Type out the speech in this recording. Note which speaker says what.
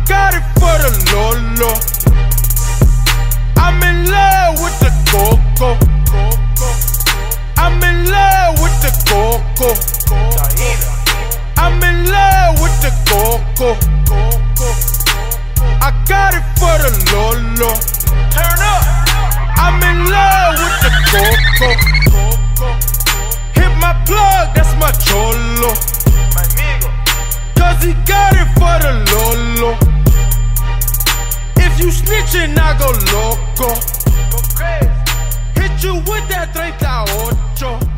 Speaker 1: got it for the Lolo. I'm in love with the coco. I'm in love with the coco. I'm in love with the coco. I got it for the Lolo. Turn up. I'm in love with the coco. Hit my plug, that's my cholo. Cause he got it for the Lolo. If you snitchin', I go loco. Hit you with that 38.